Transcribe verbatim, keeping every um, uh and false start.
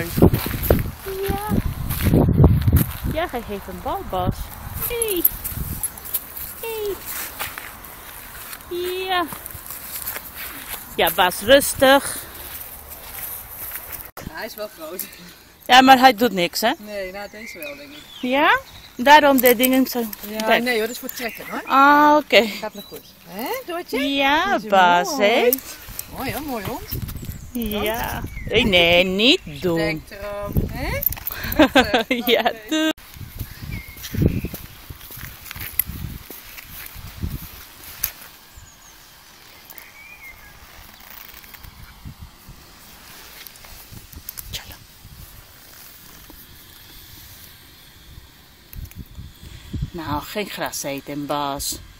mooi. Ja. Ja, hij heeft een bal, Bas. Hey. Hey. Ja. Ja, Bas, rustig. Hij is wel groot. Ja, maar hij doet niks, hè? Nee, nou deze wel denk ik. Ja? Daarom de dingen zo. Ja, Kijk. nee hoor, dat is voor trekken hoor. Ah, oké. Okay. Gaat nog goed. Hè, Doortje? Ja, Bas, hè? Mooi hoor, mooi hond. Ja. Nee, nee, niet doen. Denk erop, hè? Ja, doe. Nou, geen gras eten, Bas.